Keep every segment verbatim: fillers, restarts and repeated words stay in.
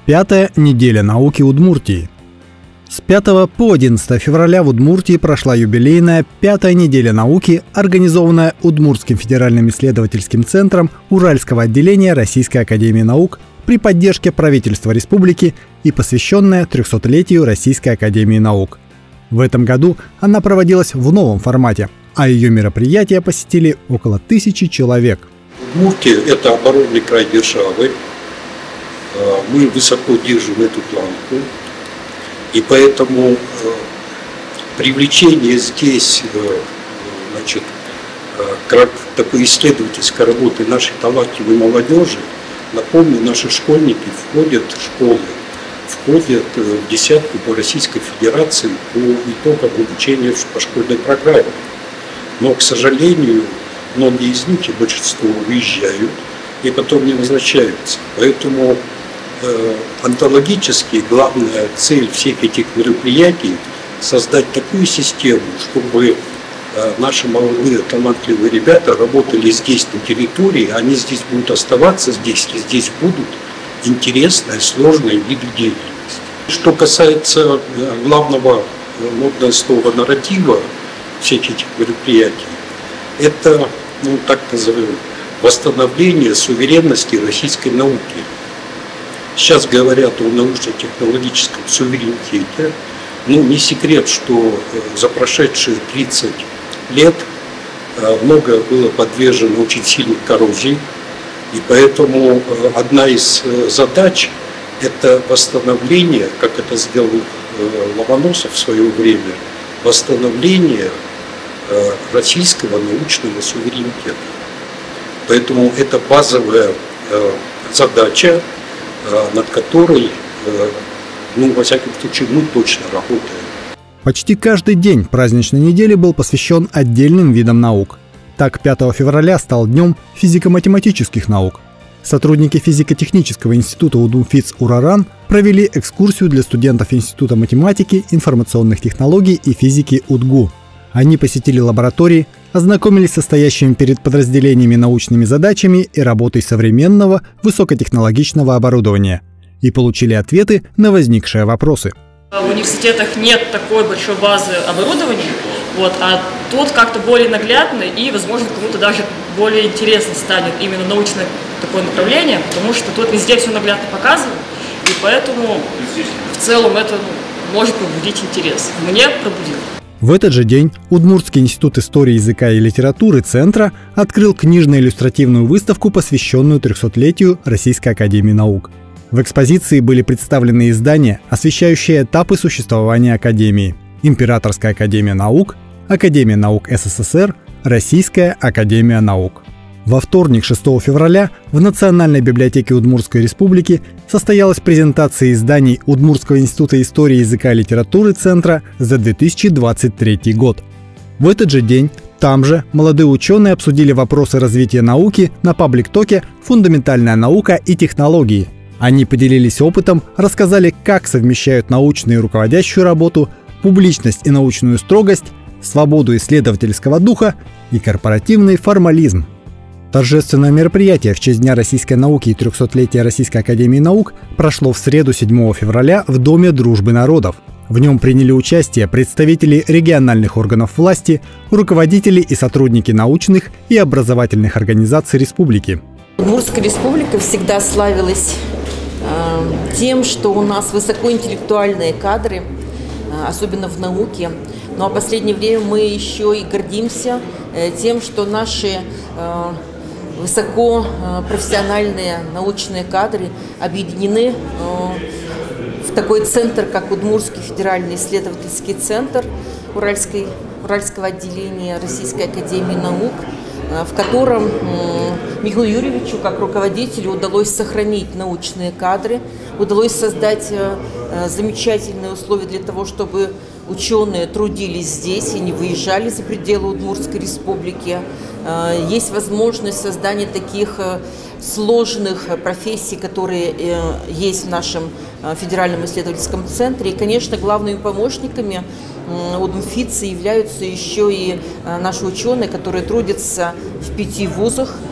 Пятая неделя науки Удмуртии. С пятого по одиннадцатое февраля в Удмуртии прошла юбилейная пятая неделя науки, организованная Удмуртским федеральным исследовательским центром Уральского отделения Российской академии наук при поддержке правительства республики и посвященная трехсотлетию Российской академии наук. В этом году она проводилась в новом формате, а ее мероприятия посетили около тысячи человек. Удмуртия – это оборонный край державы. Мы высоко держим эту планку. И поэтому привлечение здесь, значит, как такой исследовательской работы нашей талантливой молодежи, напомню, наши школьники входят в школы, входят в десятку по Российской Федерации по итогам обучения по школьной программе. Но, к сожалению, многие из них, и большинство, уезжают и потом не возвращаются. Поэтому э, онтологически главная цель всех этих мероприятий – создать такую систему, чтобы э, наши молодые талантливые ребята работали здесь, на территории, они здесь будут оставаться, здесь, здесь будут интересные, сложные виды деятельности. Что касается главного, модное слово, нарратива всех этих мероприятий, это, ну, так называемое, восстановление суверенности российской науки. Сейчас говорят о научно-технологическом суверенитете. Ну, не секрет, что за прошедшие тридцать лет многое было подвержено очень сильной коррозии. И поэтому одна из задач – это восстановление, как это сделал Ломоносов в свое время, восстановление российского научного суверенитета. Поэтому это базовая задача, над которой, ну, во всяком случае, мы точно работаем. Почти каждый день праздничной недели был посвящен отдельным видам наук. Так, пятого февраля стал днем физико-математических наук. Сотрудники физико-технического института УДМФИЦ «Ураран» провели экскурсию для студентов Института математики, информационных технологий и физики УДГУ. Они посетили лаборатории, ознакомились с стоящими перед подразделениями научными задачами и работой современного высокотехнологичного оборудования и получили ответы на возникшие вопросы. В университетах нет такой большой базы оборудования, вот, а тут как-то более наглядно и, возможно, кому-то даже более интересно станет именно научное такое направление, потому что тут везде все наглядно показано, и поэтому в целом это, ну, может пробудить интерес. Мне пробудило. В этот же день Удмуртский институт истории, языка и литературы Центра открыл книжно-иллюстративную выставку, посвященную трехсотлетию Российской академии наук. В экспозиции были представлены издания, освещающие этапы существования Академии: Императорская академия наук, Академия наук СССР, Российская академия наук. Во вторник, шестого февраля, в Национальной библиотеке Удмуртской республики состоялась презентация изданий Удмуртского института истории, языка и литературы Центра за две тысячи двадцать третий год. В этот же день там же молодые ученые обсудили вопросы развития науки на паблик-токе «Фундаментальная наука и технологии». Они поделились опытом, рассказали, как совмещают научную и руководящую работу, публичность и научную строгость, свободу исследовательского духа и корпоративный формализм. Торжественное мероприятие в честь Дня российской науки и трехсотлетия Российской академии наук прошло в среду, седьмого февраля, в Доме дружбы народов. В нем приняли участие представители региональных органов власти, руководители и сотрудники научных и образовательных организаций республики. Удмуртская республика всегда славилась э, тем, что у нас высокоинтеллектуальные кадры, э, особенно в науке. Ну а в последнее время мы еще и гордимся э, тем, что наши э, высокопрофессиональные научные кадры объединены в такой центр, как Удмуртский федеральный исследовательский центр Уральской, Уральского отделения Российской академии наук, в котором Михаилу Юрьевичу, как руководителю, удалось сохранить научные кадры, удалось создать замечательные условия для того, чтобы ученые трудились здесь и не выезжали за пределы Удмуртской республики. Есть возможность создания таких сложных профессий, которые есть в нашем федеральном исследовательском центре. И, конечно, главными помощниками УДМФИЦа являются еще и наши ученые, которые трудятся в пяти вузах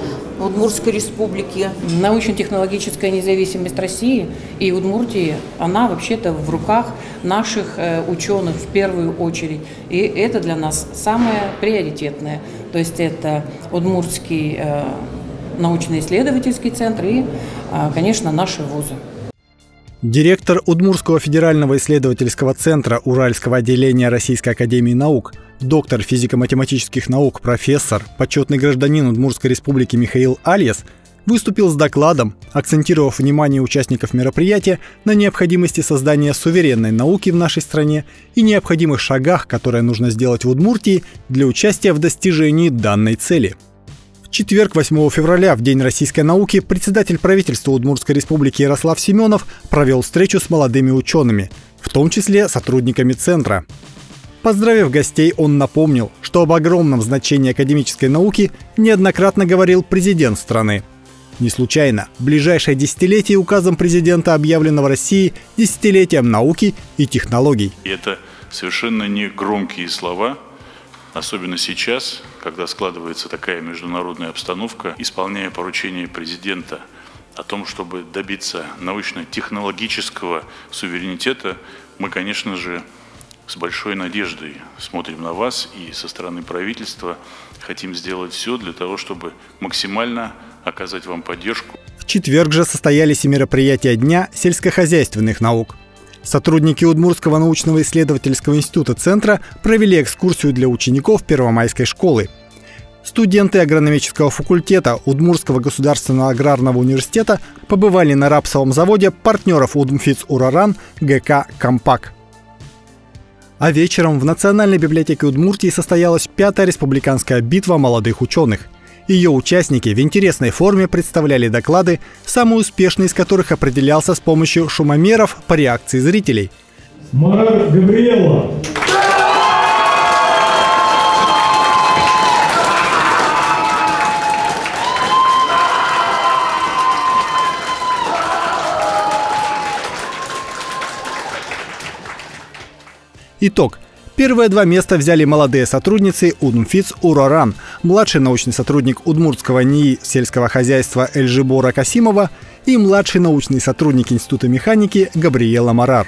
Удмуртской республики. Научно-технологическая независимость России и Удмуртии, она вообще-то в руках наших ученых в первую очередь. И это для нас самое приоритетное. То есть это Удмуртский научно-исследовательский центр и, конечно, наши вузы. Директор Удмуртского федерального исследовательского центра Уральского отделения Российской академии наук, доктор физико-математических наук, профессор, почетный гражданин Удмуртской республики Михаил Альяс выступил с докладом, акцентировав внимание участников мероприятия на необходимости создания суверенной науки в нашей стране и необходимых шагах, которые нужно сделать в Удмуртии для участия в достижении данной цели. В четверг, восьмого февраля, в День российской науки, председатель правительства Удмуртской республики Ярослав Семенов провел встречу с молодыми учеными, в том числе сотрудниками центра. Поздравив гостей, он напомнил, что об огромном значении академической науки неоднократно говорил президент страны. Не случайно, ближайшее десятилетие указом президента объявлено в России десятилетием науки и технологий. Это совершенно не громкие слова, особенно сейчас, когда складывается такая международная обстановка, исполняя поручение президента о том, чтобы добиться научно-технологического суверенитета, мы, конечно же, с большой надеждой смотрим на вас и со стороны правительства хотим сделать все для того, чтобы максимально оказать вам поддержку. В четверг же состоялись и мероприятия Дня сельскохозяйственных наук. Сотрудники Удмуртского научного исследовательского института центра провели экскурсию для учеников Первомайской школы. Студенты агрономического факультета Удмуртского государственного аграрного университета побывали на рапсовом заводе партнеров Удмфиц Ураран ГК «Компак». А вечером в Национальной библиотеке Удмуртии состоялась пятая республиканская битва молодых ученых. Ее участники в интересной форме представляли доклады, самый успешный из которых определялся с помощью шумомеров по реакции зрителей. Марар Габриэла. Итог. Первые два места взяли молодые сотрудницы Удмфиц Ураран, младший научный сотрудник Удмуртского НИИ сельского хозяйства Эльжибора Касимова и младший научный сотрудник Института механики Габриэла Марар.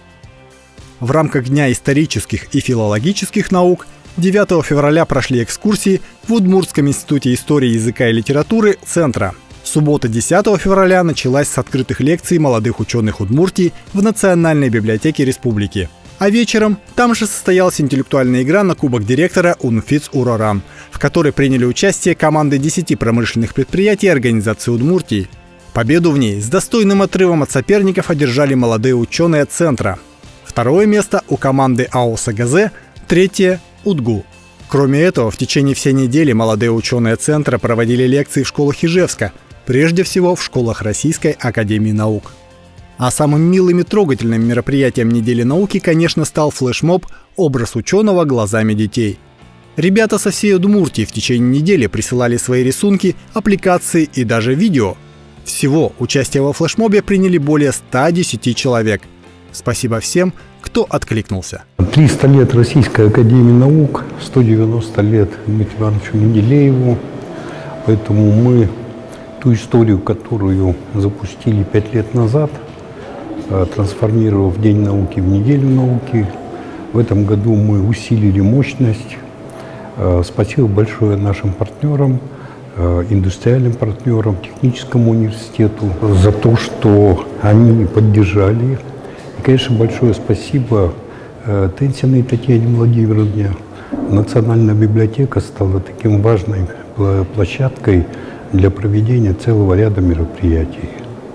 В рамках Дня исторических и филологических наук девятого февраля прошли экскурсии в Удмуртском институте истории языка и литературы Центра. Суббота десятого февраля началась с открытых лекций молодых ученых Удмуртии в Национальной библиотеке республики. А вечером там же состоялась интеллектуальная игра на кубок директора Удмфиц Ураран, в которой приняли участие команды десяти промышленных предприятий и организаций Удмуртии. Победу в ней с достойным отрывом от соперников одержали молодые ученые Центра. Второе место у команды АО СГЗ, третье – УДГУ. Кроме этого, в течение всей недели молодые ученые Центра проводили лекции в школах Ижевска, прежде всего в школах Российской академии наук. А самым милым и трогательным мероприятием недели науки, конечно, стал флешмоб «Образ ученого глазами детей». Ребята со всей Удмуртии в течение недели присылали свои рисунки, аппликации и даже видео. Всего участие во флешмобе приняли более ста десяти человек. Спасибо всем, кто откликнулся. триста лет Российской академии наук, сто девяносто лет Дмитрию Ивановичу Менделееву. Поэтому мы ту историю, которую запустили пять лет назад, трансформировав День науки в неделю науки. В этом году мы усилили мощность. Спасибо большое нашим партнерам, индустриальным партнерам, техническому университету за то, что они поддержали. И, конечно, большое спасибо Тенсиной Татьяне Владимировне. Национальная библиотека стала таким важной площадкой для проведения целого ряда мероприятий.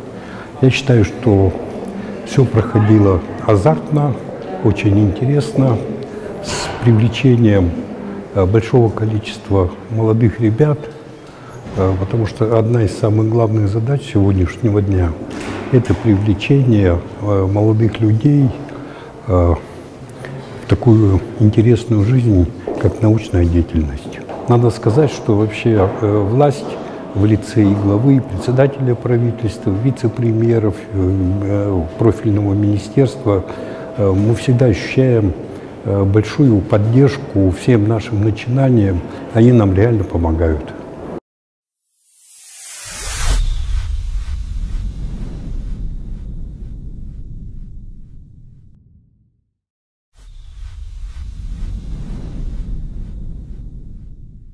Я считаю, что все проходило азартно, очень интересно, с привлечением большого количества молодых ребят, потому что одна из самых главных задач сегодняшнего дня – это привлечение молодых людей в такую интересную жизнь, как научная деятельность. Надо сказать, что вообще власть в лице и главы, и председателя правительства, вице-премьеров, профильного министерства, мы всегда ощущаем большую поддержку всем нашим начинаниям, они нам реально помогают.